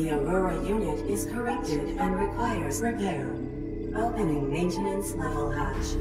The Aurora unit is corrupted and requires repair. Opening maintenance level hatch.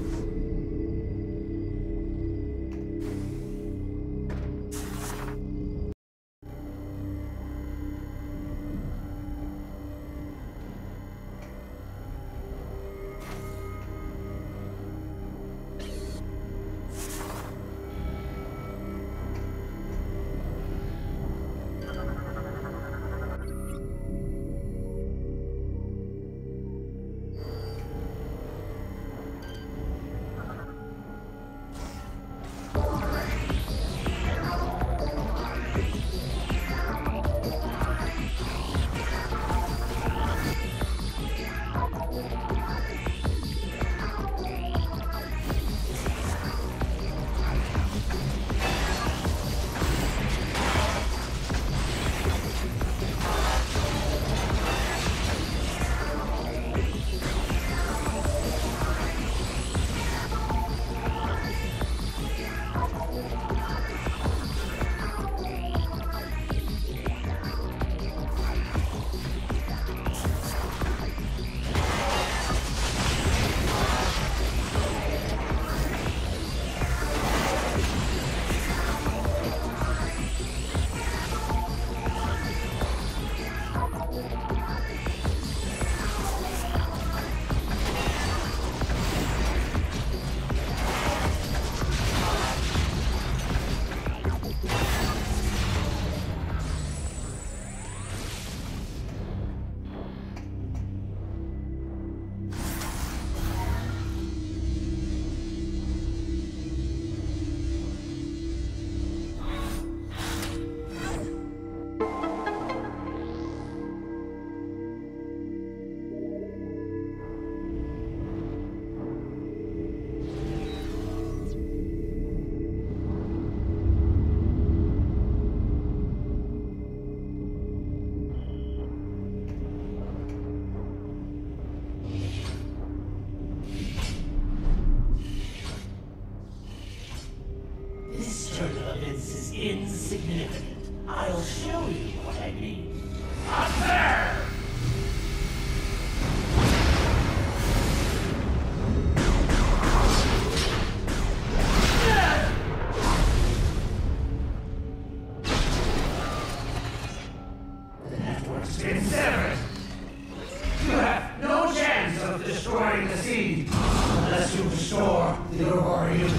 Insignificant. I'll show you what I mean. Up there! The network's been severed. You have no chance of destroying the seed unless you restore the Aurora unit.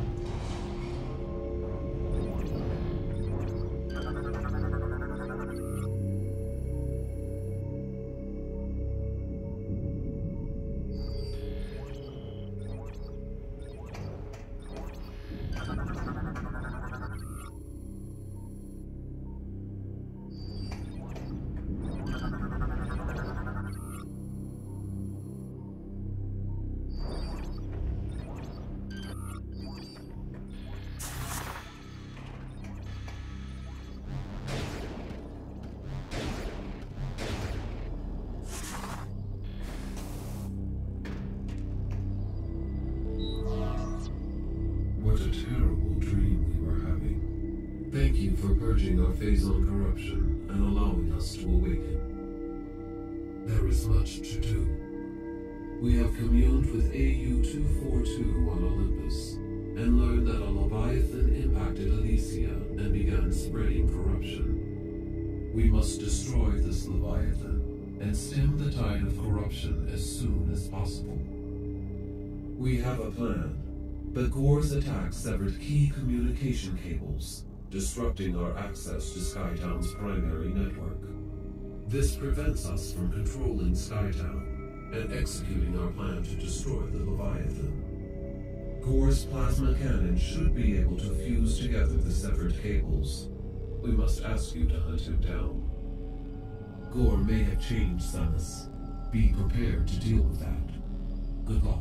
What a terrible dream we were having. Thank you for purging our Phazon corruption and allowing us to awaken. There is much to do. We have communed with AU-242 on Olympus and learned that a Leviathan impacted Elysia and began spreading corruption. We must destroy this Leviathan and stem the tide of corruption as soon as possible. We have a plan. But Ghor's attack severed key communication cables, disrupting our access to Skytown's primary network. This prevents us from controlling Skytown and executing our plan to destroy the Leviathan. Ghor's plasma cannon should be able to fuse together the severed cables. We must ask you to hunt him down. Ghor may have changed, Samus. Be prepared to deal with that. Good luck.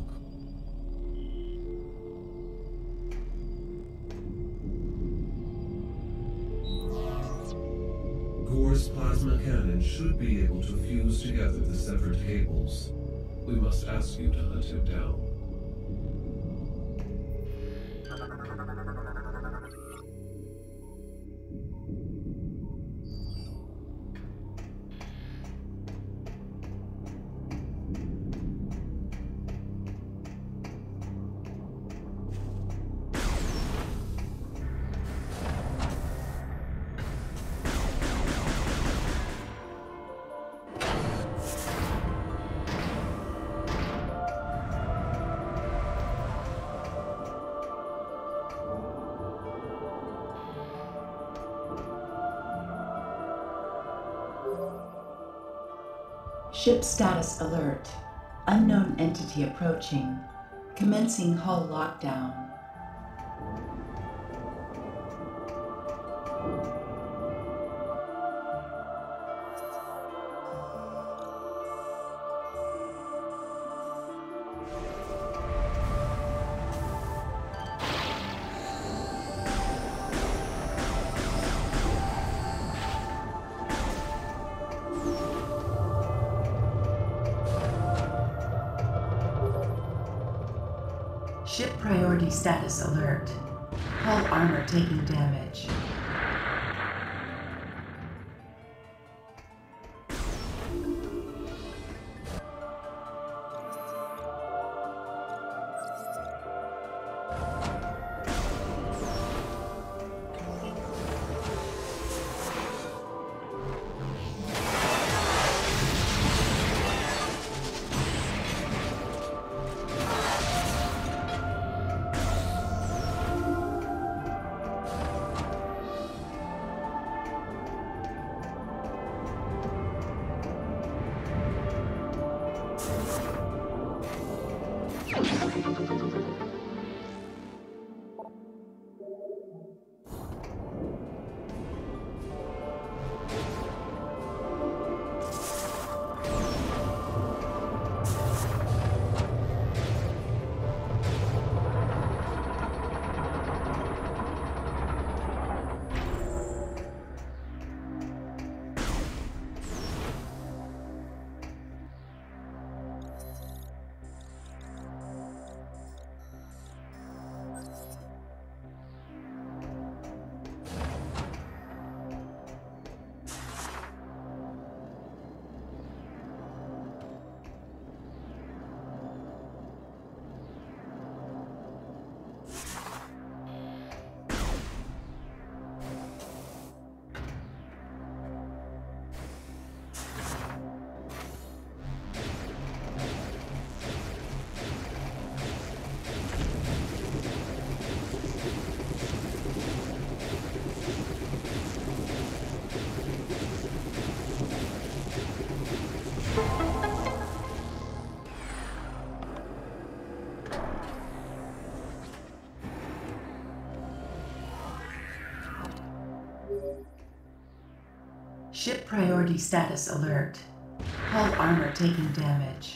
Ghor's plasma cannon should be able to fuse together the severed cables. We must ask you to hunt him down. Ship status alert. Unknown entity approaching. Commencing hull lockdown. Ship priority status alert. Hull armor taking damage. Ship priority status alert. Hull armor taking damage.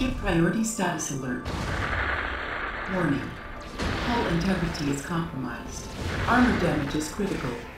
Ship priority status alert. Warning. Hull integrity is compromised. Armor damage is critical.